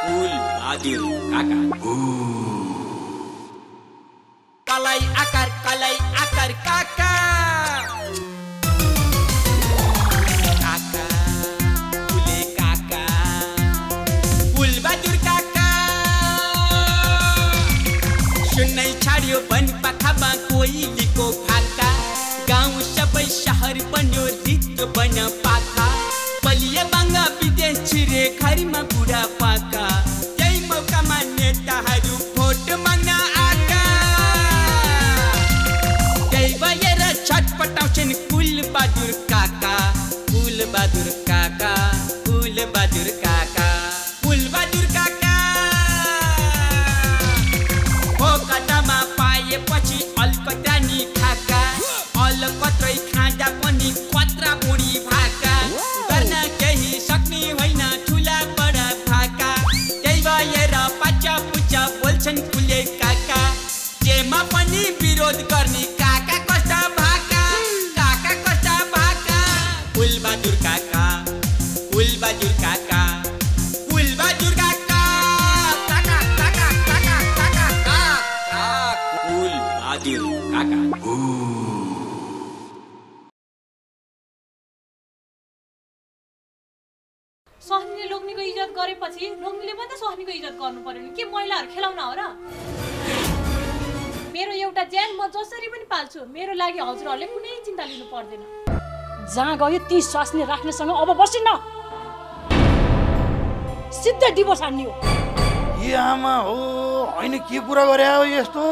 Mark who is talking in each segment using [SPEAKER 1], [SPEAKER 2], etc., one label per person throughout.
[SPEAKER 1] फुलबहादुर काका। कलाई आकार काका। काका फुले काका फुलबहादुर काका। सुन्नै छाड्यो वन पाखामा कोइलीको फाका। गाउँ सबै शहर बन्यो रित्तो बन पाखा। बलिया बाङ्गा विदेश छिरे घरमा बुढा पाका। यही मौकामा नेताहरू भोट माग्न आका। त्यही भएर छटपटाउँछन् फुलबहादुर काका। फुलबहादुर काका फुलबहादुर काका फुलबहादुर काका। फोकटामा पाएपछि अलकत्रा नि खाका। अलकत्रै खाँदा पनि खतरा बुढी भाका। गर्न केही सक्ने होइन ठुला बडा भाका। त्यही भएर पाचा पुचा बोल्छन् फुले काका। जेमा पनि विरोध गर्ने काका कस्ता भाका। काका कस्ता भाका। फुलबहादुर काका फुलबहादुर काका फुलबहादुर काका। काका काका काका काका काका फुलबहादुर काका।
[SPEAKER 2] स्वास्नीले लोग्नेको इज्जत गरेपछि लोग्नेले पनि त स्वास्नीको इज्जत गर्नु पर्यो नि। के महिलाहरू खेलाउन हो र? मेरो एउटा ज्यान म जसरी पनि पाल्छु। मेरो लागि हजुरहरूले कुनै चिन्ता लिनु पर्दैन।
[SPEAKER 3] जहाँ गयो ती स्वास्नी राख्नेसँग अब बसिन्न। सिधै डिभोर्स हान्ने हो।
[SPEAKER 4] ए आमा हो होइन के कुरा गरे हो यस्तो?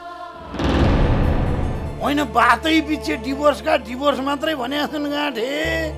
[SPEAKER 4] होइन बातै पछि डिभोर्स मात्रै भने जस्तो गाँठे।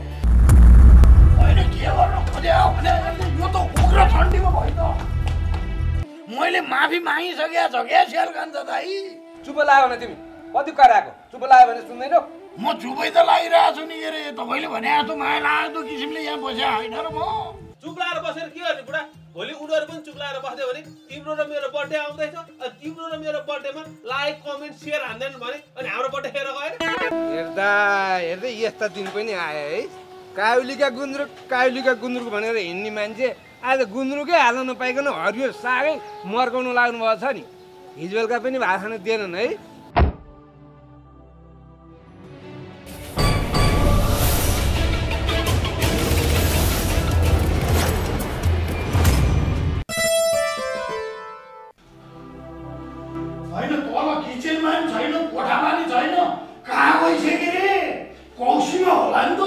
[SPEAKER 4] होइन के गर्नु खोज्यो भने यो त उग्र ठन्डीमा भयो त। मैले माफी मागिसकेको छ क्या स्याल खान्छ दाइ।
[SPEAKER 5] चुप लाग्यो भने तिमी कति कराएको? चुप लाग्यो भने सुन्दैनौ?
[SPEAKER 4] म चुपै त लागिरहेको छु नि। के अरे तपाईँले भने जस्तो माया लाग्दो किसिमले यहाँ बस्या होइन र म।
[SPEAKER 6] चुप लाएर बसेर के गर्ने बुढा? भोलि उनीहरू पनि चुप लाएर बस्यो भने तिम्रो र मेरो बर्थडे आउँदैछ। तिम्रो र मेरो बर्थडेमा लाइक कमेन्ट सेयर हान्दैन भने अनि हाम्रो बर्थडे हेरेर गएन।
[SPEAKER 5] हेर्दा हेर्दै यस्ता दिन पनि आयो है। काउलीका गुन्द्रुक भनेर हिँड्ने मान्छे आज गुन्द्रुकै हाल्न नपाइकन हरियो सागै मर्काउनु लाग्नु भएको छ नि। हिजो बेलुका पनि भात खान दिएनन् है।
[SPEAKER 4] होइन तल किचनमा पनि छैन, कोठामा पनि छैन। कहाँ गइसक्यो रे? कौसीमा होला नि त।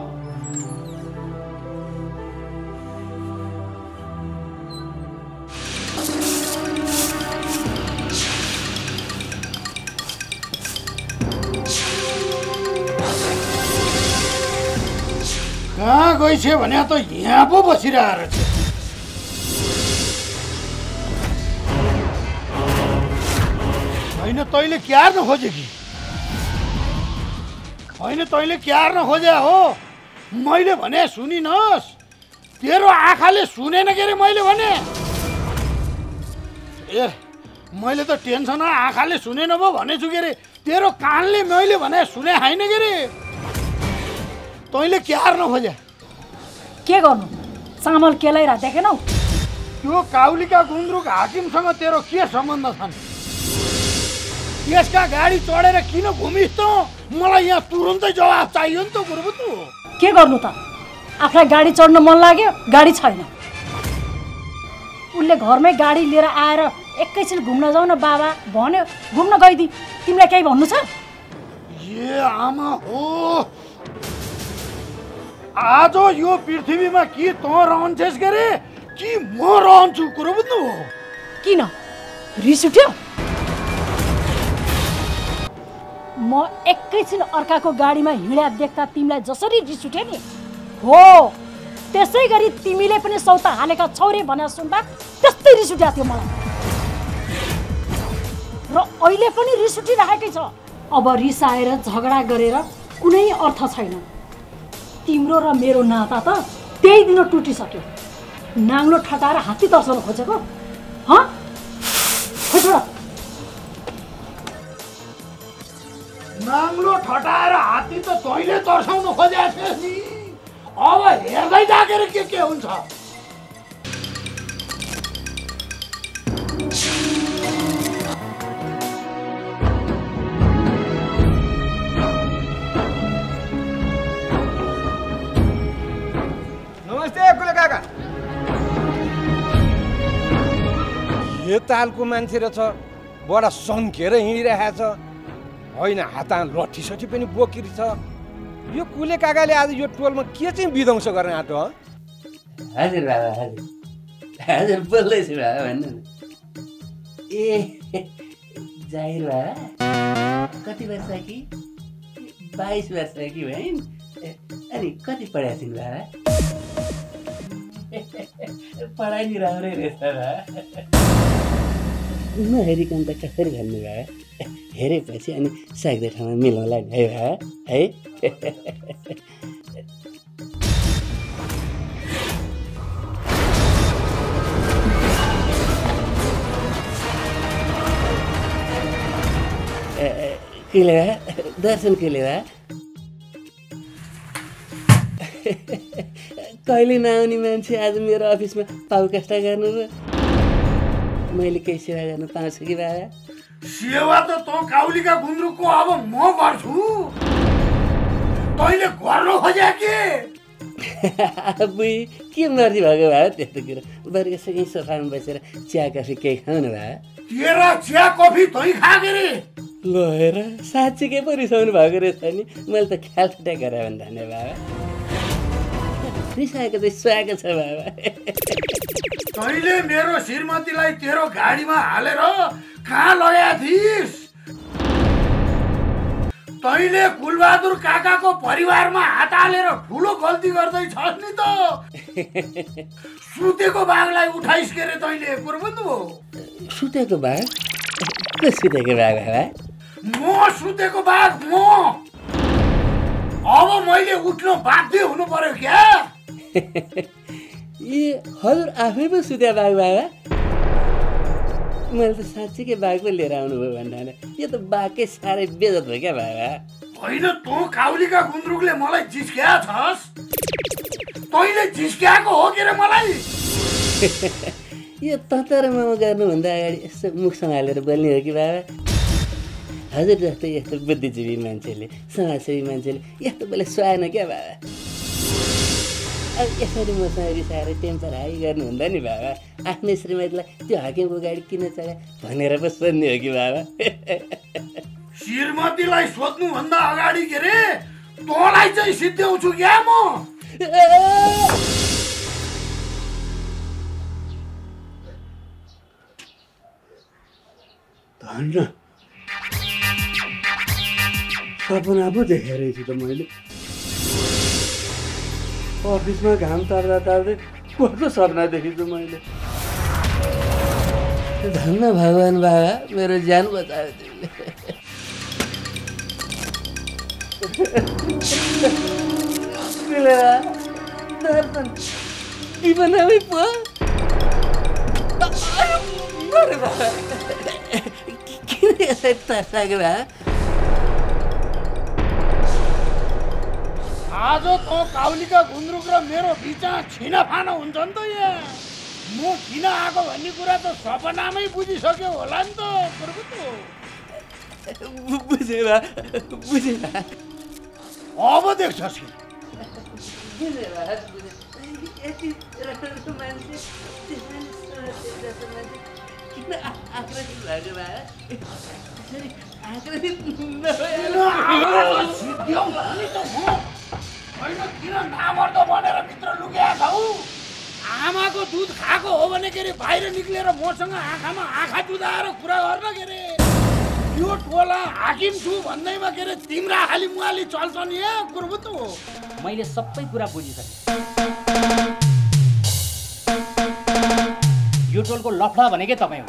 [SPEAKER 4] कहाँ गइछ भने त यहाँ पो बसिरहेको रहेछ। होइन तैँले क्यार्न खोजे कि? होइन तैँले क्यार्न खोजे हो? मैले भने सुनिनस्? तेरो आँखाले सुनेन के अरे मैले भने? ए मैले त टेन्सन आँखाले सुनेन पो भनेछु के अरे। तेरो कानले मैले भने सुने होइन के अरे। तैँले क्यार्न खोजे?
[SPEAKER 3] के गर्नु? चामल केलाइरा देखेनौ?
[SPEAKER 4] त्यो काउलीका गुन्द्रुक हाकिमसँग तेरो के सम्बन्ध छन्? यसका गाडी चढेर किन घुमिस् त? मलाई यहाँ तुरुन्तै जवाफ चाहियो नि त गुरुबुतु।
[SPEAKER 3] के गर्नु त? आफूलाई गाडी चढ्न मन लाग्यो, गाडी छैन। उसले घरमै गाडी लिएर आएर एकैछिन घुम्न जाऊ न बाबा भन्यो, घुम्न गइदिए। तिमीलाई केही भन्नु छ?
[SPEAKER 4] ए आमा हो, आज यो पृथ्वीमा कि तँ रहन्छस् के रे कि म रहन्छु? कुरो बुझ्नु?
[SPEAKER 3] किन रिस उठ्यो? म एकैछिन अर्काको गाडीमा हिँड्या देख्दा तिमीलाई जसरी रिस उठ्यो नि, हो त्यसै गरी तिमीले पनि सौता हालेका छौरे भनेर सुन्दा त्यस्तै रिस उठ्या थियो मलाई। र अहिले पनि रिस उठिरहेकै छ। अब रिसाएर झगडा गरेर कुनै अर्थ छैन। तिम्रो र मेरो नाता त त्यही दिन टुटिसक्यो। नाङ्लो ठटाएर हात्ती तर्साउन खोजेको? हँ खोज्छ।
[SPEAKER 4] नाङ्लो ठटाएर हात्ती त तैँले तर्साउन खोजेको थिएस् नि। अब हेर्दै डाकेर के हुन्छ?
[SPEAKER 5] तालको मान्छे रहेछ, बडा सन्केर हिँडिरहेछ, होइन हातमा लट्ठीसठी पनि बोकिरी छ। यो कुले काकाले आज यो टोलमा के चाहिँ विध्वंस गर्न आँटो?
[SPEAKER 7] हजुर बाबा, हजुर हजुर बोल्दैछु बाबा, भन्नु न। ए जाहिर बाबा, कति वर्ष कि? 22 वर्ष कि बहिन? अनि कति पढाएको छिन् बाबा? पढाइ नि राम्रै रहेछ बाबा। नहेरिकन त कसरी भन्नु बाबा? हेरेपछि अनि सक्दो ठाउँमा मिलाउला नि है बाबा, है? केले भए दर्शन केले भए कहिले नआउने मान्छे आज मेरो अफिसमा पाउकाष्टा गर्नु र मैले केही सेवा गर्न पाउँछु कि बाबा?
[SPEAKER 4] सेवा त तँ काउलीका गुन्द्रुकको अब म गर्छु, तैँले गर्नु खोज्या के?
[SPEAKER 7] बुई के मर्जी भएको भए त्यस्तो कुरा बर्गसँगै सोफामा बसेर चिया कफी केही खाउनु भए?
[SPEAKER 4] तेरा चिया कफी तै खा के रे?
[SPEAKER 7] ल हेर साँच्चीकै पो रिसाउनु भएको रहेछ नि। मैले त ख्याल छुट्याइ गरेँ भने धन्य बाबा। रिसाएको चाहिँ सुहाएको छ बाबा।
[SPEAKER 4] तैँले मेरो श्रीमतीलाई तेरो गाडीमा हालेर कहाँ लगाया थिइस्? तैँले कुलबहादुर काकाको परिवारमा हात हालेर ठुलो गल्ती गर्दैछस् नि त। सुतेको बाघलाई उठाइस् के रे तैँले? कुरबन्धु हो
[SPEAKER 7] सुतेको बाघ? को सुतेको बाघ बाबा?
[SPEAKER 4] म सुतेको बाघ म। अब मैले उठ्न बाध्य हुनु पर्यो क्या?
[SPEAKER 7] ए हजुर आफै पो सुत्या बाघ बाबा? मैले त साँच्चीकै बाघ पो लिएर आउनुभयो भन्दा यो त बाघकै साह्रै बेजत भयो क्या बाबा।
[SPEAKER 4] होइन तँ काउलीका गुन्द्रुकले मलाई जिस्क्या छस्, तैँले जिस्क्याएको हो के रे मलाई?
[SPEAKER 7] यो ततर मामा गर्नुभन्दा अगाडि यसो मुख सम्हालेर बोल्ने हो कि बाबा? हजुर जस्तो यस्तो बुद्धिजीवी मान्छेले, समाजसेवी मान्छेले यस्तो बोले सुहाएन क्या बाबा? अब यसरी मसँग रिसाएर टेम्पर हाई गर्नुहुँदा नि बाबा, आफ्नै श्रीमतीलाई त्यो हाकिमको गाडी किन चढ्या भनेर पो सोध्ने हो कि बाबा?
[SPEAKER 4] श्रीमतीलाई सोध्नुभन्दा अगाडि के रे तँलाई चाहिँ सिद्ध्याउँछु क्या म?
[SPEAKER 7] धन्न सपना पो देखेर छु त मैले। अफिसमा घाम तार्दा तार्दै कस्तो सपना देखेछु मैले। धन्न भगवान् बाबा, मेरो ज्यान बचायो तिमीले। दर्शन जीवनमै पो किन यसरी तर्साएको भए?
[SPEAKER 4] आज तँ काउलीका गुन्द्रुक र मेरो बिचमा छिनाफाना हुन्छ नि त यहाँ। म किन आएको भन्ने कुरा त सपनामै बुझिसक्यो होला नि त।
[SPEAKER 7] बुझेर बुझेर
[SPEAKER 4] अब देख्छस् कि
[SPEAKER 7] यति राम्रो मान्छे किन आक्रोशित भएको भए? आक्रोशित
[SPEAKER 4] किन नामर्दो भनेर भित्र लुकेका छौ? आमाको दुध खाएको हो भने के अरे बाहिर निक्लेर मसँग आँखामा आँखा जुदाएर कुरा गर्न के अरे? यो टोला हाकिम छु भन्दैमा के अरे तिम्रा खाली मुहाली चल्छ नि कुरबुत हो।
[SPEAKER 8] मैले सबै कुरा बुझिसकेँ। यो टोलको लफडा भनेकै तपाईँ हो।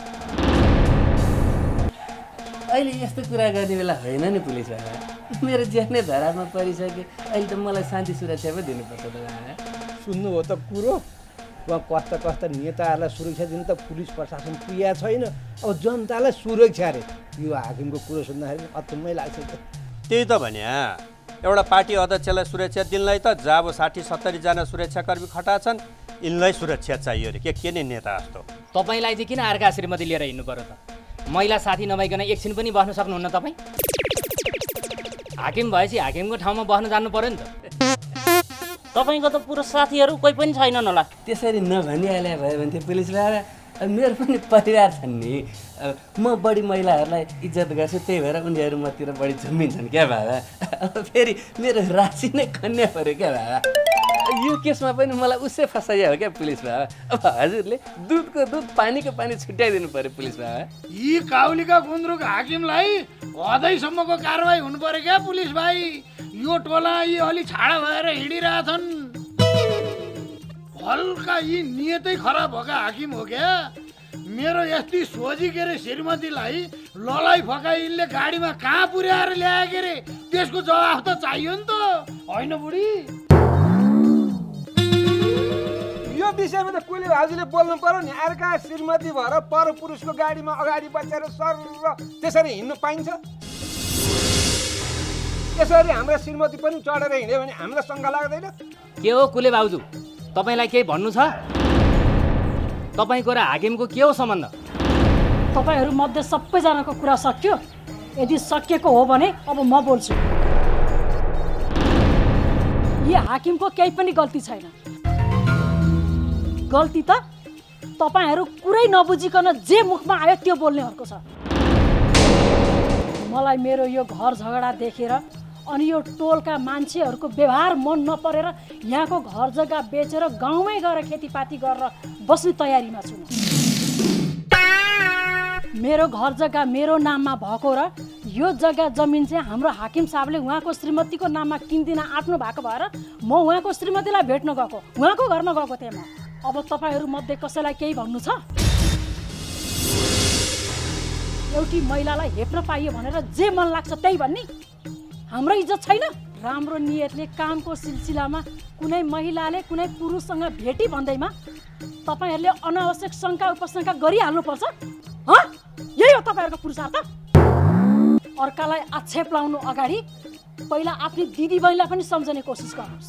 [SPEAKER 7] अहिले यस्तो कुरा गर्ने बेला होइन नि पुलिस बाबा। मेरो ज्यानै धरापमा परिसक्यो। अहिले त मलाई शान्ति सुरक्षा पो दिनुपर्छ त बाबा।
[SPEAKER 5] सुन्नु हो त कुरो, उहाँ कस्ता कस्ता नेताहरूलाई सुरक्षा दिनु त पुलिस प्रशासन पुगेको छैन। अब जनतालाई सुरक्षा रे यो हाकिमको कुरो सुन्दाखेरि अचम्मै लाग्छ।
[SPEAKER 9] त्यही त भने एउटा पार्टी अध्यक्षलाई सुरक्षा दिनलाई त जब 60-70 जना सुरक्षाकर्मी खटा छन्, यिनलाई सुरक्षा चाहियो रे। के नि नेता जस्तो
[SPEAKER 8] तपाईँलाई चाहिँ किन अर्का श्रीमती लिएर हिँड्नु पर्यो त? महिला साथी नभइकन एकछिन पनि बस्न सक्नुहुन्न तपाईँ? हाकिम भएपछि हाकिमको ठाउँमा बस्न जानु पर्यो नि त।
[SPEAKER 10] तपाईँको त पुरो साथीहरू कोही पनि छैनन् होला।
[SPEAKER 7] त्यसरी नभनिहाले भयो भने थियो पुलिस बाबा। मेरो पनि परिवार छन् नि। म बढी महिलाहरूलाई इज्जत गर्छु, त्यही भएर उनीहरू मतिर बढी झुम्मिन्छन् क्या बाबा। अब फेरि मेरो राशि नै कन्या पऱ्यो क्या बाबा। यो केसमा पनि मलाई उसै फसाइयो हो क्या पुलिस बाबा। अब हजुरले दुधको दुध पानीको पानी छुट्याइदिनु पर्यो पुलिस बाबा।
[SPEAKER 4] यी काउलीका गुन्द्रुक हाकिमलाई हदैसम्मको कारवाही हुनु पर्यो क्या पुलिस भाइ। यो टोला यी अलि छाडा भएर हिँडिरहेछन्। हल्का यी नियतै खराब भएका हाकिम हो क्या। मेरो यस्तै सोझी के अरे श्रीमतीलाई ललाई फकाई यिनले गाडीमा कहाँ पुर्याएर ल्याए के अरे, त्यसको जवाफ त चाहियो नि त, होइन बुढी?
[SPEAKER 5] यो विषयमा त कोले भाउजूले बोल्नु पर्यो नि। अर्का श्रीमती भएर पर पुरुषको गाडीमा अगाडि बसेर सर त्यसरी हिँड्नु पाइन्छ? यसरी हाम्रो श्रीमती पनि चढेर हिँड्यो भने हामीलाई शङ्का लाग्दैन?
[SPEAKER 8] के हो कुले भाउजू, तपाईँलाई केही भन्नु छ? तपाईँको र हाकिमको के हो सम्बन्ध?
[SPEAKER 3] तपाईँहरू मध्ये सबैजनाको कुरा सकियो? यदि सकिएको हो भने अब म बोल्छु। यो हाकिमको केही पनि गल्ती छैन। गल्ती त तपाईँहरू कुरै नबुझिकन जे मुखमा आयो त्यो बोल्नेहरूको छ। मलाई मेरो यो घर झगडा देखेर अनि यो टोलका मान्छेहरूको व्यवहार मन नपरेर यहाँको घर जग्गा बेचेर गाउँमै गएर खेतीपाती गरेर बस्ने तयारीमा छु। मेरो घर जग्गा मेरो नाममा भएको र यो जग्गा जमिन चाहिँ हाम्रो हाकिम साहबले उहाँको श्रीमतीको नाममा किन्दिन आँट्नु भएको भएर म उहाँको श्रीमतीलाई भेट्न गएको, उहाँको घरमा गएको थिएँ म। अब तपाईँहरू मध्ये कसैलाई केही भन्नु छ? एउटी महिलालाई हेप्न पाइयो भनेर जे मन लाग्छ त्यही भन्ने हाम्रो इज्जत छैन? राम्रो नियतले कामको सिलसिलामा कुनै महिलाले कुनै पुरुषसँग भेटी भन्दैमा तपाईँहरूले अनावश्यक शङ्का उपशङ्का गरिहाल्नुपर्छ? यही हो तपाईँहरूको पुरुषार्थ? अर्कालाई आक्षेप लाउनु अगाडि पहिला आफ्नी दिदीबहिनीलाई पनि सम्झने कोसिस गर्नुहोस्।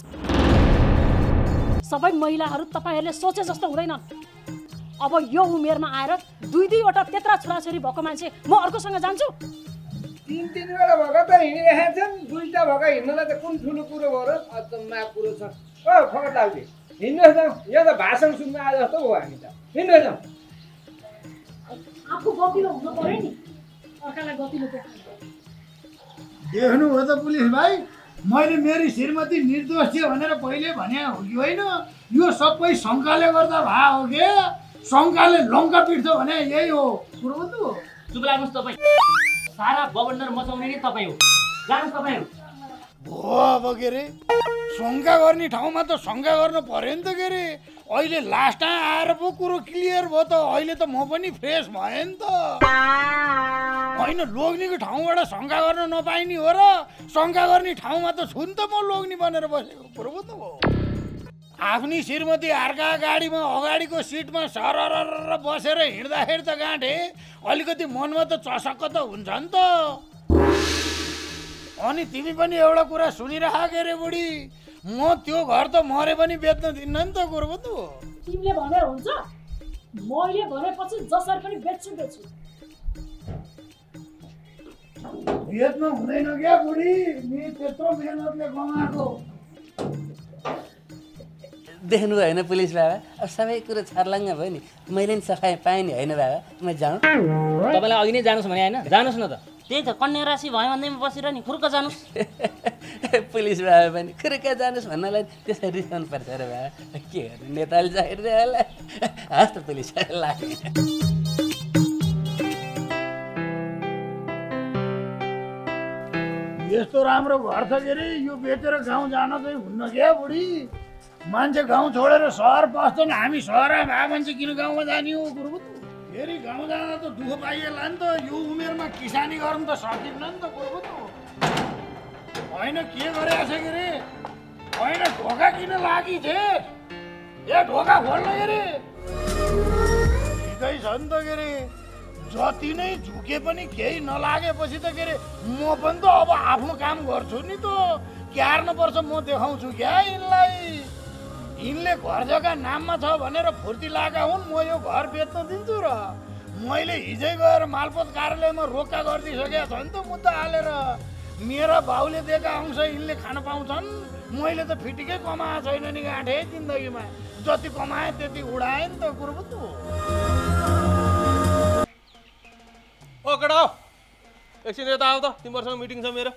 [SPEAKER 3] सबै महिलाहरू तपाईँहरूले सोचे जस्तो हुँदैनन्। अब यो उमेरमा आएर दुईवटा त्यत्रा छोराछोरी भएको मान्छे म अर्कोसँग जान्छु?
[SPEAKER 5] तीनवटा भएका त हिँडिरहेका छन्, दुईवटा भएका हिँड्नलाई त कुन ठुलो कुरो भयो र? अचम्मा कुरो छ। ओ फकट लाग्यो, हिँड्नुहोस् न। यो त भाषण सुन्न आए जस्तो हो हामी त। हिँड्नुहोस् न।
[SPEAKER 3] आफू गतिलो हुनु पर्यो नि, अर्कालाई गतिलो
[SPEAKER 4] देख्नु हो त पुलिस भाइ, मैले मेरी श्रीमती निर्दोष थियो भनेर पहिले भने हो कि होइन? यो सबै शङ्काले गर्दा भए हो के? शङ्काले लङ्का पिट्छ भने यही हो कुरो त हो।
[SPEAKER 8] चुप लाग्नुहोस् तपाईँ, सारा बबन्डर मचाउने नि तपाईँ हो। जानुहोस् तपाईँहरू।
[SPEAKER 4] हो अब के अरे शङ्का गर्ने ठाउँमा त शङ्का गर्नु पर्यो नि त के अरे। अहिले लास्ट टाइम आएर पो कुरो क्लियर भयो त। अहिले त म पनि फ्रेस भएँ नि त। होइन लोग्नेको ठाउँबाट शङ्का गर्न नपाइने हो र? शङ्का गर्ने ठाउँमा त छु नि त म लोग्ने बनेर बसेको कुरो पो त हो। आफ्नी श्रीमती अर्का गाडीमा अगाडिको सिटमा सरर बसेर हिँड्दाखेरि त गाँठे अलिकति मनमा त चसक्क त हुन्छ नि त। अनि तिमी पनि एउटा कुरा सुनिरह के अरे बुढी, म त्यो घर त मरे पनि बेच्न दिन्न नि त कुरो पो त हो।
[SPEAKER 3] तिमीले भने हुन्छ? मैले भनेपछि जसरी पनि बेच्छु।
[SPEAKER 4] बेच्न हुँदैन क्या बुढी, नि त्यत्रो मेहनतले कमाएको।
[SPEAKER 7] देख्नु होइन पुलिस बाबा, अब सबै कुरो छर्लङ्ग भयो नि। मैले नि सफाइ पाएँ नि होइन बाबा? म जाउँ?
[SPEAKER 8] तपाईँलाई अघि नै जानुहोस् भने होइन? जानुहोस् न त।
[SPEAKER 10] त्यही त कन्या राशि भयो भन्दैमा बसेर नि खुर्क जानुहोस्।
[SPEAKER 7] पुलिस बाबा पनि खुर्का जानुहोस् भन्नलाई त्यसरी रिसाउनु पर्छ अरे बाबा? के गर्नु, नेताले जाहिर होला। हस् त पुलिस लाग्यो।
[SPEAKER 4] यस्तो राम्रो घर छ के अरे, यो बेचेर गाउँ जान चाहिँ हुन्न क्या बुढी? मान्छे गाउँ छोडेर सहर पस्छन्, हामी सहरमा भए मान्छे किन गाउँमा जाने हो कुरो पो त। फेरि गाउँ जान त दुःख पाइएला नि त। यो उमेरमा किसानी गर्नु त सकिन्न नि त कुरो पो त। होइन के गरेको छ के अरे? होइन ढोका किन लागि छे? ए ढोका खोल्न के अरे? ठिकै छ नि त के अरे। जति नै झुके पनि केही नलागेपछि त के अरे म पनि त अब आफ्नो काम गर्छु नि त। क्यार्नुपर्छ, म देखाउँछु क्या यिनलाई। यिनले घर जग्गा नाममा छ भनेर फुर्ती लागेका हुन्, म यो घर बेच्न दिन्छु र। मैले हिजै गएर मालपोत कार्यालयमा रोक्का गरिदिइसकेको छ नि त मुद्दा हालेर। मेरा बाउले दिएका अंश यिनले खान पाउँछन्, मैले त फिटिकै कमाएको छैन नि गाँठे जिन्दगीमा। जति कमाएँ त्यति उडाएँ नि त कुरो पो त हो।
[SPEAKER 6] एकछिन यता आऊ त, तिमीहरूसँग मिटिङ छ मेरो।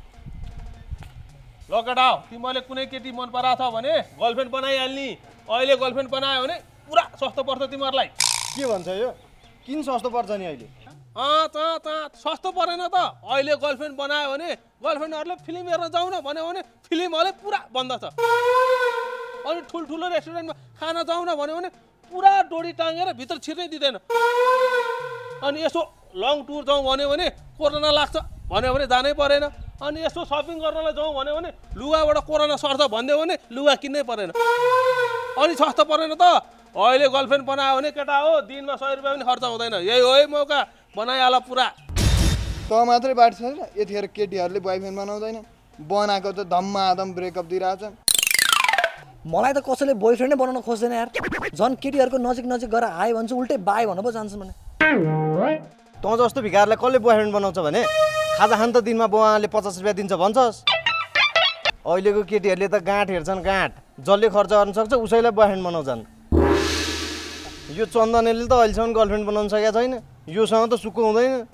[SPEAKER 6] ल केटा हो, तिमीहरूले कुनै केटी मन पराएको छ भने गर्लफ्रेन्ड बनाइहाल्ने। अहिले गर्लफ्रेन्ड बनायो भने पुरा सस्तो पर्छ तिमीहरूलाई।
[SPEAKER 11] के भन्छ यो? किन सस्तो पर्छ नि अहिले?
[SPEAKER 6] सस्तो परेन त। अहिले गर्लफ्रेन्ड बनायो भने गर्लफ्रेन्डहरूले फिल्म हेर्न जाउँ न भन्यो भने फिल्म हलै पुरा बन्द छ। अनि ठुल्ठुलो रेस्टुरेन्टमा खाना जाउँ न भन्यो भने पुरा डोरी टाँगेर भित्र छिर्नै दिँदैन। अनि यसो लङ टुर जाउँ भन्यो भने कोरोना लाग्छ भन्यो भने जानै परेन। अनि यसो सपिङ गर्नलाई जाउँ भन्यो भने लुगाबाट कोरोना सर्छ भनिदियो भने लुगा किन्नै परेन। अनि सस्तो परेन त। अहिले गर्लफ्रेन्ड बनायो भने केटा हो दिनमा 100 रुपियाँ पनि खर्च हुँदैन। यही हो है मौका, बनाइहाल पुरा।
[SPEAKER 11] त मात्रै बाटी छैन, यतिखेर केटीहरूले बोयफ्रेन्ड बनाउँदैन, बनाएको त धम्माधम ब्रेकअप दिइरहेछन्।
[SPEAKER 12] मलाई त कसैले बोयफ्रेन्डै बनाउन खोज्दैन यार। झन् केटीहरूको नजिक नजिक गएर आयो भने चाहिँ उल्टै बाई भन्न पो जान्छन् भने।
[SPEAKER 11] तँ जस्तो भिखारलाई कसले बोयफ्रेन्ड बनाउँछ भने खाजा खान त दिनमा बुवाले 50 रुपियाँ दिन्छ भन्छस्। अहिलेको केटीहरूले त गाँठ हेर्छन्, गाँठ जसले खर्च गर्न सक्छ उसैलाई बोयफ्रेन्ड बनाउँछन्। यो चन्दनले त अहिलेसम्म गर्लफ्रेन्ड बनाउन सकेको छैन, योसँग त सुख हुँदैन।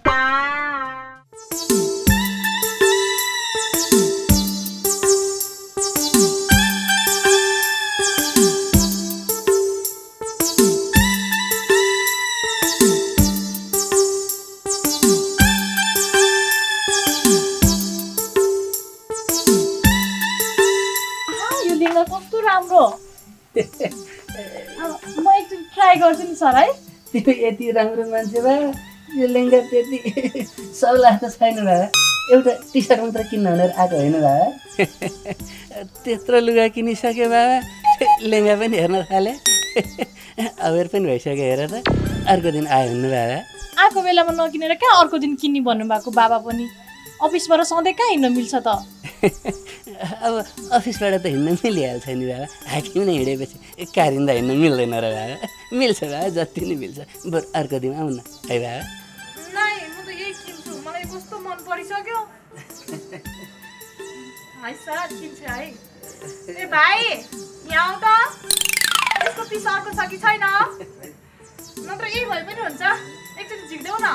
[SPEAKER 2] कस्तो राम्रो। म एकचोटि ट्राई गर्छु नि सर है।
[SPEAKER 7] तिमी यति राम्रो मान्छे भए यो लेङ्गा त्यति सौला त छैन भए एउटा टी सर्ट मात्र किन्न भनेर आएको होइन भए त्यत्रो लुगा किनिसक्यो बाबा लेङ्गा पनि हेर्न थाले अवेर पनि भइसक्यो हेर त अर्को दिन आयो भन्नु बाबा
[SPEAKER 2] आएको बेलामा नकिनेर कहाँ अर्को दिन किन्ने भन्नुभएको बाबा पनि अफिसबाट सधैँ कहाँ हिँड्न मिल्छ त
[SPEAKER 7] अब अफिसबाट त हिँड्न मिलिहाल्छ नि बाबा हाकिम नै हिँडेपछि कारिन्दा हिँड्न मिल्दैन र बाबा मिल्छ बाबा जति नै मिल्छ बरु अर्को दिन आउन है बाबा
[SPEAKER 2] नाइ म त यही किन्छु मलाई कस्तो मन परिसक्यो हाय सर किन्छु है ए भाइ यहाँ आउ त यसको पिस अर्को छ कि छैन नत्र यही भए पनि हुन्छ एकचोटि झिक्देऊ न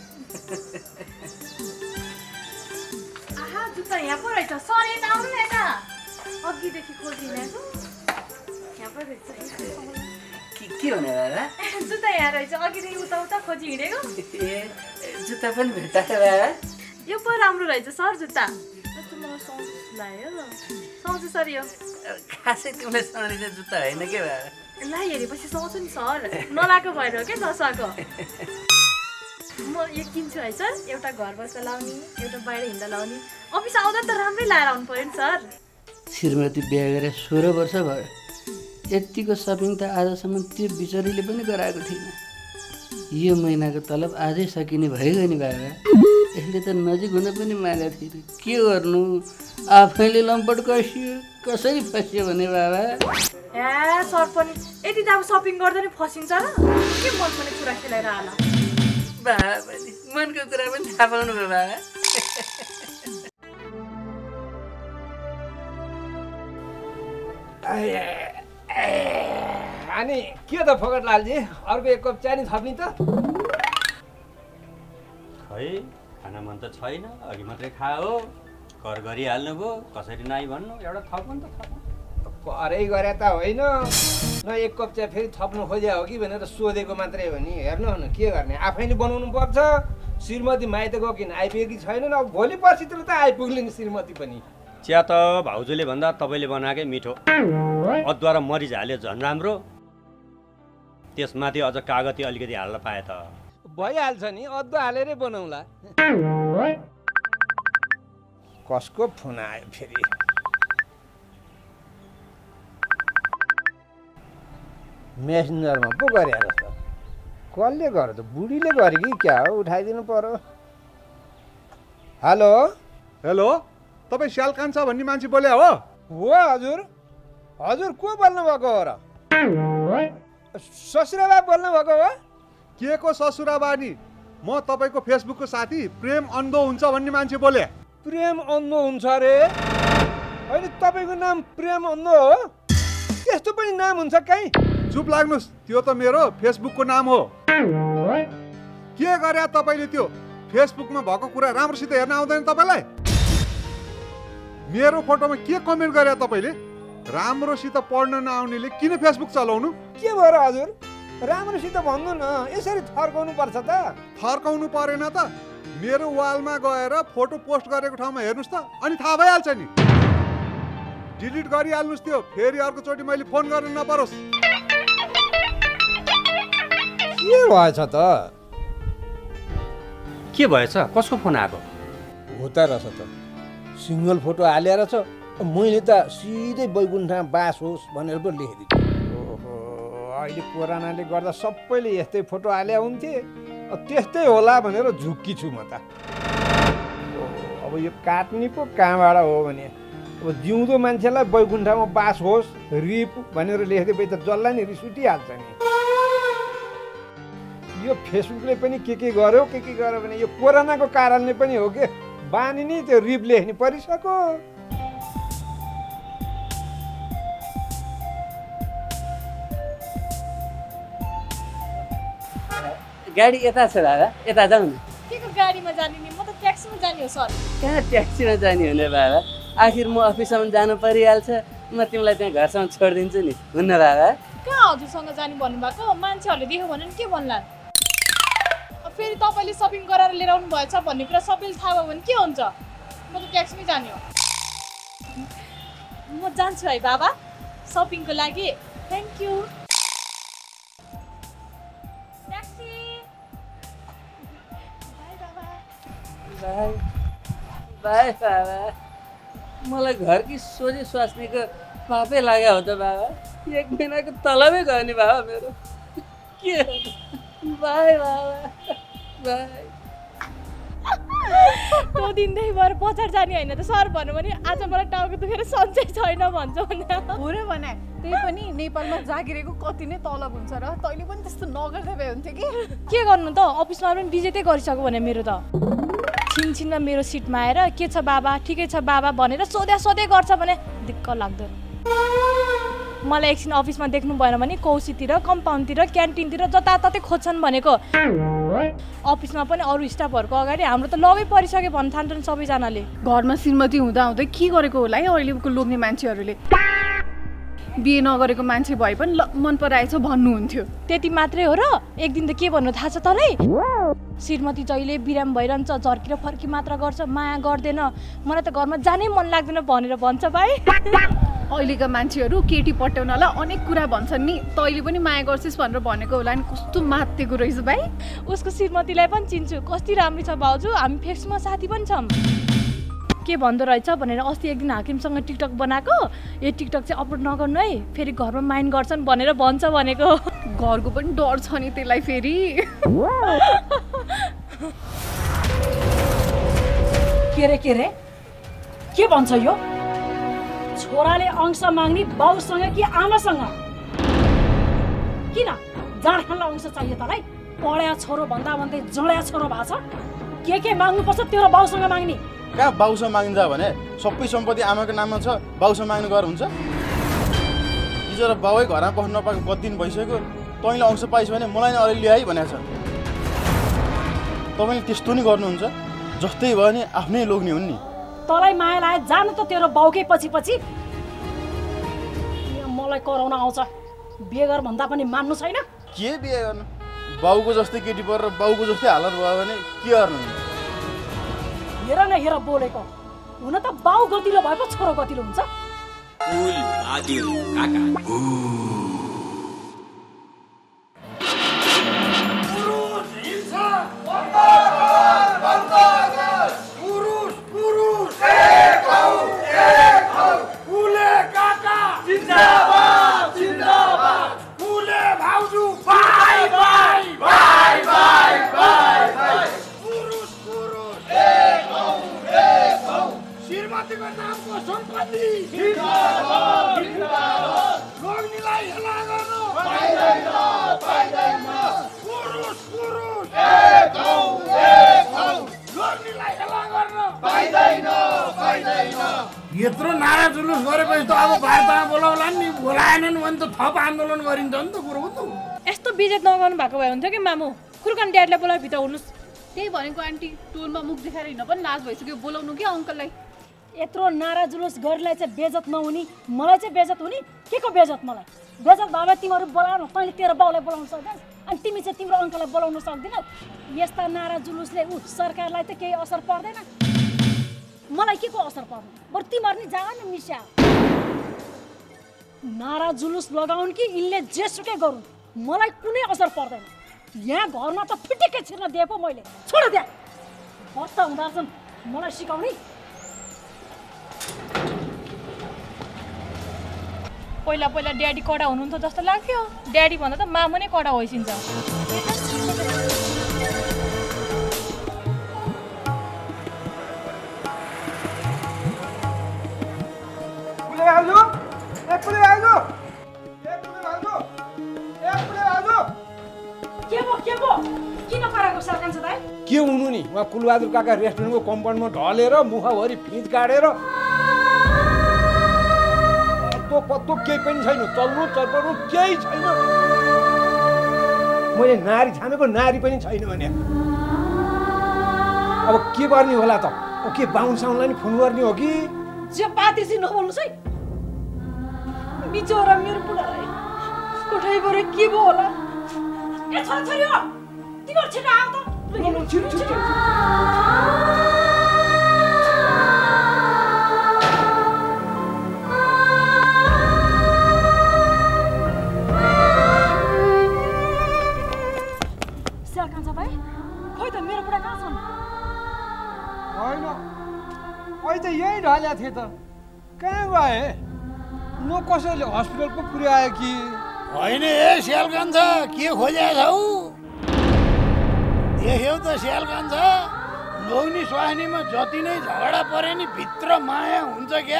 [SPEAKER 2] आहा जुत्ता यहाँ पो रहेछ सर यता आउनु न यता अघिदेखि खोजिरहेको यहाँ पो रहेछ
[SPEAKER 7] के हुने बाबा
[SPEAKER 2] जुत्ता यहाँ रहेछ अघिदेखि उता उता खोजी हिँडेको
[SPEAKER 7] ए जुत्ता पनि भेट्टा बाबा
[SPEAKER 2] यो पो राम्रो रहेछ सर जुत्ता कस्तो मलाई साउन्ड लाग्यो साउँछ सर यो
[SPEAKER 7] खासै तिमीलाई साउने जुत्ता होइन के बाबा
[SPEAKER 2] ला हेरेपछि साउँछु नि सर नलाएको भएर हो क्या दशाको म यो किन्छु है सर एउटा घर बस्दा लाउने एउटा बाहिर हिँड्दा लाउने अफिस आउँदा त राम्रै लाएर आउनु पर्यो नि सर
[SPEAKER 7] श्रीमती बिहा गरेर 16 वर्ष भयो यतिको सपिङ त आजसम्म त्यो बिचरीले पनि गराएको थिएन यो महिनाको तलब आजै सकिने भइगयो नि बाबा यसले त नजिक हुन पनि मागेको थिएन के गर्नु आफैले लम्पट कसियो कसरी फस्यो भने बाबा
[SPEAKER 2] ए सर पनि यति त अब सपिङ गर्दा नि फसिन्छ र के मन पर्ने कुरा खेलाएर आला
[SPEAKER 7] बाबा मनको कुरा पनि थाहा पाउनु भयो बाबा
[SPEAKER 5] अनि के त फकट लालजी अर्को एक कप चिया नि थप्नी त
[SPEAKER 9] खै खाना मन त छैन अघि मात्रै खाओ कर गरिहाल्नु भयो कसरी नाइ भन्नु एउटा थप्नु त थप्नु
[SPEAKER 5] करै गरे त होइन न एक कप चिया फेरि थप्नु खोजे हो कि भनेर सोधेको मात्रै हो नि हेर्नु न के गर्ने आफैले बनाउनु पर्छ श्रीमती माइत गयो किन आइपुगेकी छैन अब भोलि पर्सितिर त आइपुग्ले नि श्रीमती पनि
[SPEAKER 9] चिया त भाउजूले भन्दा तपाईँले बनाएकै मिठो अदुवा र मरिच हाल्यो झन् राम्रो त्यसमाथि अझ कागती अलिकति हाल्न पाए त
[SPEAKER 5] भइहाल्छ नि अदुवा हालेरै बनाउँला कसको फोन आयो फेरि मेसेन्जरमा पो गरे जस्तो कसले गर्यो त बुढीले गर्यो कि क्या हो उठाइदिनु पर्यो हेलो
[SPEAKER 13] हेलो तपाईँ स्याल कान्छा भन्ने मान्छे बोले हो
[SPEAKER 5] हजुर हजुर को बोल्नु भएको हो र ससुराबा बोल्नु भएको हो
[SPEAKER 13] के को ससुराबा नि म तपाईँको फेसबुकको साथी प्रेम अन्धो हुन्छ भन्ने मान्छे बोले
[SPEAKER 5] प्रेम अन्धो हुन्छ अरे होइन तपाईँको नाम प्रेम अन्धो हो त्यस्तो पनि नाम हुन्छ कहीँ
[SPEAKER 13] चुप लाग्नुहोस् त्यो त मेरो फेसबुकको नाम हो के गरे तपाईँले त्यो फेसबुकमा भएको कुरा राम्रोसित हेर्न आउँदैन तपाईँलाई? मेरो फोटोमा के कमेन्ट गरे तपाईँले? राम्रोसित पढ्न नआउनेले किन फेसबुक चलाउनु?
[SPEAKER 5] के भएर हजुर? राम्रोसित भन्नु न, यसरी थर्काउनु पर्छ त?
[SPEAKER 13] थर्काउनु परेन त, मेरो वालमा गएर फोटो पोस्ट गरेको ठाउँमा हेर्नुहोस् त, अनि थाहा भइहाल्छ नि। डिलिट गरिहाल्नुहोस् त्यो, फेरि अर्कोचोटि मैले फोन गर्न नपरोस्।
[SPEAKER 5] के भएछ त?
[SPEAKER 9] के भएछ? कसको फोन आएको?
[SPEAKER 5] हो त रहेछ त, सिङ्गल फोटो हालेर छ। मैले त सिधै बैकुण्ठमा बास होस् भनेर पो लेखिदिएँ। ओहो, अहिले कोरोनाले गर्दा सबैले यस्तै फोटो हाले हुन्थे, त्यस्तै होला भनेर झुक्की छु म त। अब यो काट्ने पो कहाँबाट हो भने, अब जिउँदो मान्छेलाई बैकुण्ठमा बास होस् रिप भनेर लेखिदिए त जसलाई नि रिस उठिहाल्छ नि। यो फेसबुकले पनि के गर्यो भने यो कोरोनाको कारणले पनि हो कि बानी नि त्यो रिप लेख्ने परिसक्यो।
[SPEAKER 7] गाडी यता छ दादा, यता जाउँ न।
[SPEAKER 2] के को गाडीमा जाने नि? म त ट्याक्सीमा जाने हो सर।
[SPEAKER 7] कहाँ ट्याक्सीमा जाने हुने बाबा? आखिर म अफिससम्म जानु परिहाल्छ, म तिमीलाई त्यहाँ घरसम्म छोडिदिन्छु नि, हुन्न बाबा?
[SPEAKER 2] कहाँ हजुरसँग जाने भन्नुभएको? मान्छेहरूले देख्यो भने के भन्ला? फेरि तपाईँले सपिङ गराएर लिएर आउनु भएछ भन्ने कुरा सबैले थाहा भयो भने के हुन्छ? म त ट्याक्सीमै जाने हो। म जान्छु है बाबा सपिङको लागि। Thank you. ट्याक्सी। बाई बाबा।
[SPEAKER 7] बाई बाबा। मलाई घर कि सोझे स्वास्नीको पापै लाग्यो हो त बाबा। 1 महिनाको तलबै गयो नि बाबा मेरो। के बाई बाबा, बाई।
[SPEAKER 2] त्यो दिनदेखि भएर बजार जाने होइन त सर भन्नु भने आज मलाई टाउको दुखेर सन्चै छैन भन्छ भने
[SPEAKER 14] हो र भने त्यही पनि नेपालमा जागिरेको कति नै तलब हुन्छ र तैँले पनि त्यस्तो नगर्दै भए हुन्थ्यो
[SPEAKER 2] के गर्नु त? अफिसमा पनि बिजेतै गरिसक्यो भने मेरो त छिनछिनमा मेरो सिटमा आएर के छ बाबा, ठिकै छ बाबा भनेर सोधे गर्छ भने दिक्क लाग्दैन। मलाई एकछिन अफिसमा देख्नु भएन भने कौसीतिर, कम्पाउन्डतिर, क्यान्टिनतिर जताततै खोज्छन् भनेको। अफिसमा पनि अरू स्टाफहरूको अगाडि हाम्रो त लबै परिसक्यो भन्न थाल्छन् सबैजनाले।
[SPEAKER 14] घरमा श्रीमती हुँदा हुँदै के गरेको होला है अहिलेको लोग्ने मान्छेहरूले? बिहे नगरेको मान्छे भए पनि मन पराएछ भन्नुहुन्थ्यो।
[SPEAKER 2] त्यति मात्रै हो र? एक दिन त के भन्नु थाहा छ तँलाई? श्रीमती जहिले बिराम भइरहन्छ, झर्किर फर्की मात्र गर्छ, माया गर्दैन, मलाई त घरमा जानै मन लाग्दैन भनेर भन्छ भाइ।
[SPEAKER 14] अहिलेका मान्छेहरू केटी पट्याउनलाई अनेक कुरा भन्छन् नि, तैँले पनि माया गर्छिस् भनेर भनेको होला नि। कस्तो मातेको रहेछ भाइ।
[SPEAKER 2] उसको श्रीमतीलाई पनि चिन्छु, कति राम्रो छ भाउजू, हामी फेसबुकमा साथी पनि छौँ। के भन्दो रहेछ भनेर अस्ति एक दिन हाकिमसँग टिकटक बनाएको, यो टिकटक चाहिँ अपलोड नगर्नु है, फेरि घरमा माइन्ड गर्छन् भनेर भन्छ भनेको।
[SPEAKER 14] घरको पनि डर छ नि त्यसलाई फेरि।
[SPEAKER 3] के रे के भन्छ यो? छोराले अंश माग्ने बाउसँग कि आमासँग? किन जाँड खानलाई अंश चाहियो तँलाई? पढ्या छोरो भन्दा भन्दै जड्या छोरो भएको छ। के माग्नुपर्छ तेरो बाउसँग माग्ने?
[SPEAKER 15] कहाँ बाउसँग मागिन्छ भने सबै सम्पत्ति आमाको नाममा छ, बाउसँग माग्नु गएर हुन्छ? हिजो र बाउै घरमा बस्नु नपाएको कति दिन भइसक्यो, तैँले अंश पाइस् भने मलाई नै अलिअलि ल्याइ भनेको छ। तपाईँले त्यस्तो नि गर्नुहुन्छ? जस्तै भयो नि आफ्नै लोग्ने हुन् नि।
[SPEAKER 3] तँलाई माया लाए जानु त तेरो बाउकै पछि मलाई कराउन आउँछ। बिहे गर भन्दा पनि मान्नु छैन।
[SPEAKER 15] के बिहे गर्नु? बाउको जस्तै केटी परेर बाउको जस्तै हालत भयो भने के गर्नु?
[SPEAKER 3] हेर बोलेको। हुन त बाउ गतिलो भए पो छोरो गतिलो हुन्छ।
[SPEAKER 4] यत्रो नारा जुलुस गरेपछि त अब वार्तामा बोलाउला नि, बोलाएनन् भने त थप आन्दोलन गरिन्छ नि त। कुरो हो त।
[SPEAKER 2] यस्तो बिजेत नगर्नु भएको भए हुन्थ्यो कि मामु। खुर्कन ड्याडीलाई बोलाएर भित्र हुनुहोस्।
[SPEAKER 14] त्यही भनेको आन्टी टोलमा मुख देखाएर हिँड्न पनि लाज भइसक्यो बोलाउनु कि अङ्कललाई
[SPEAKER 3] यत्रो नारा जुलुस गरिलाई चाहिँ बेजत नहुने मलाई चाहिँ बेजत हुने के को बेजत मलाई बेजत भए तिमीहरू बोलाउन तैँले तेरो बाउलाई बोलाउन सक्दैनस् अनि तिमी चाहिँ तिम्रो अङ्कललाई बोलाउन सक्दैनौ यस्ता नारा जुलुसले सरकारलाई त केही असर पर्दैन मलाई के को असर पर्दैन बरु तिमीहरू नि जान न मिस्या नारा जुलुस लगाउन् कि यिनले जेसुकै गरून् मलाई कुनै असर पर्दैन यहाँ घरमा त फिटिक्कै छिर्न दिएको मैले छोड दिए बस्ता हुँदा चाहिँ मलाई सिकाउने
[SPEAKER 2] पहिला पहिला ड्याडी कडा हुनुहुन्थ्यो जस्तो लाग्थ्यो ड्याडी भन्दा त मामु नै कडा होइसिन्छ
[SPEAKER 5] के हुनु नि उहाँ कुलबहादुर काका रेस्टुरेन्टको कम्पाउन्डमा ढलेर मुखभरि फिज काटेर पत्तो पत्तो केही पनि छैन चल्नु चर्पनु केही छैन मैले नारी छामेको नारी पनि छैन भने अब के गर्ने होला त के बाहुन साउनलाई नि फोन गर्ने हो कि
[SPEAKER 3] जे पातेसी नबोल्नुस् है बिचरा मेरो बुढालाई कोठाइबाट के भयो होला ए छोरी हो तिमीहरू छिटो आऊ त छिटो कान्छा भाइ खोइ त मेरो बुढा कहाँ छन्
[SPEAKER 5] होइन अहिले त यही ढल्या थिए त कहाँ गए म कसैले हस्पिटल पो पुर्यायो कि
[SPEAKER 4] होइन ए स्याल कान्छा के खोजेको छौ देख्यौ त स्याल कान्छा लोग्ने स्वास्नीमा जति नै झगडा परे नि भित्र माया हुन्छ क्या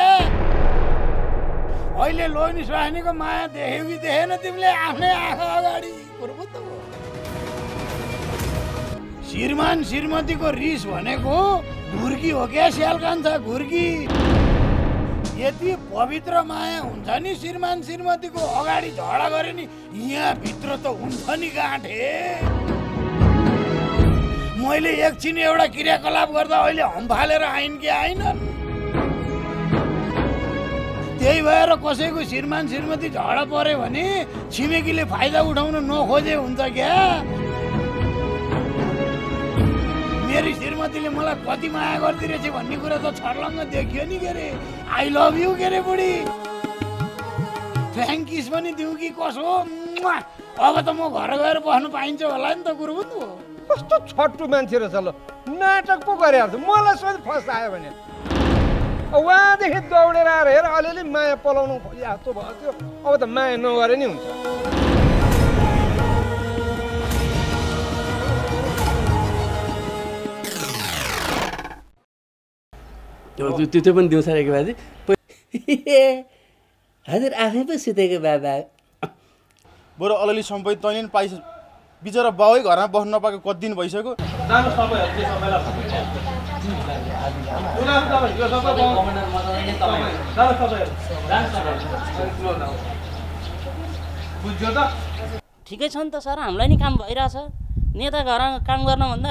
[SPEAKER 4] अहिले लोग्ने स्वास्नीको माया देख्यौ कि देखेन तिमीले आफ्नै आँखा अगाडि श्रीमान श्रीमतीको रिस भनेको घुर्की हो क्या स्याल कान्छा घुर्की यति पवित्र माया हुन्छ नि श्रीमान श्रीमतीको अगाडि झगडा गरे नि यहाँ भित्र त हुन्छ नि गाँठे मैले एकछिन एउटा क्रियाकलाप गर्दा अहिले हम्फालेर आइन् कि आइनन् त्यही भएर कसैको श्रीमान श्रीमती झगडा पर्यो भने छिमेकीले फाइदा उठाउन नखोजे हुन्छ क्या मेरी श्रीमतीले मलाई कति माया गर्दिरहेछ भन्ने कुरा त छर्लङ्ग देखियो नि के अरे आई लभ यु के अरे बुढी फ्याङ्किस पनि दिउँ कि कसो अब त म घर गएर बस्नु पाइन्छ होला नि त गुरुबुद्धु
[SPEAKER 5] कस्तो छट्टु मान्छे रहेछ ल नाटक पो गरिहाल्छ मलाई सोच फसायो भने उहाँदेखि दौडेर आएर हेर अलिअलि माया पलाउनु खोजे जस्तो भयो त्यो अब त माया नगरे नि हुन्छ
[SPEAKER 7] त्यो पनि दिउँछ रे बाजे हजुर आफै पो सुतेको बाबा
[SPEAKER 15] बरु अलिअलि सम्पत्ति तैँले नि पाइस बिचरा बाउै घरमा बस्नु नपाएको कति दिन भइसक्यो
[SPEAKER 10] ठिकै छ नि त सर हामीलाई नि काम भइरहेछ नेता घर काम गर्नुभन्दा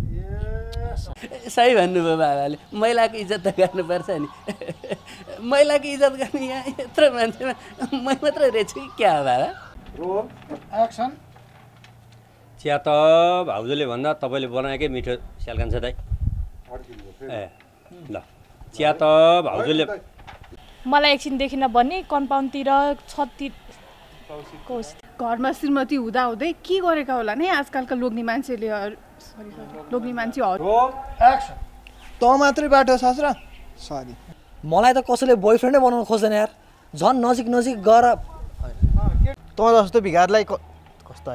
[SPEAKER 7] सही भन्नुभयो बाबाले महिलाको इज्जत त गर्नुपर्छ नि महिलाको इज्जत गर्ने यहाँ यत्रो मान्छेमा मै मात्र रहेछु कि क्या हो बाबा
[SPEAKER 4] एक्सन
[SPEAKER 9] चिया त भाउजूले भन्दा तपाईँले बनाएकै मिठो स्यालकान्छ दाइ ए ल चिया त भाउजूले
[SPEAKER 2] मलाई एकछिनदेखि नभन्ने कम्पाउन्डतिर छततिर
[SPEAKER 14] घरमा श्रीमती हुँदा हुँदै के गरेका होला नि आजकलका लोग्ने मान्छेले लोग्ने मान्छेहरू
[SPEAKER 12] त मात्रै बाटो ससुरा सरी मलाई त कसैले बोयफ्रेन्डै बनाउन खोज्दैन यार झन् नजिक नजिक गएर
[SPEAKER 11] त जस्तो भिखारीलाई कस्तो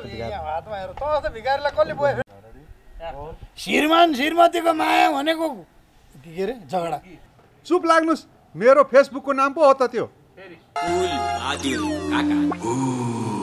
[SPEAKER 4] श्रीमान श्रीमतीको माया भनेको के अरे झगडा
[SPEAKER 13] चुप लाग्नुस् मेरो फेसबुकको नाम पो हो त त्यो
[SPEAKER 1] कुलबहादुर काका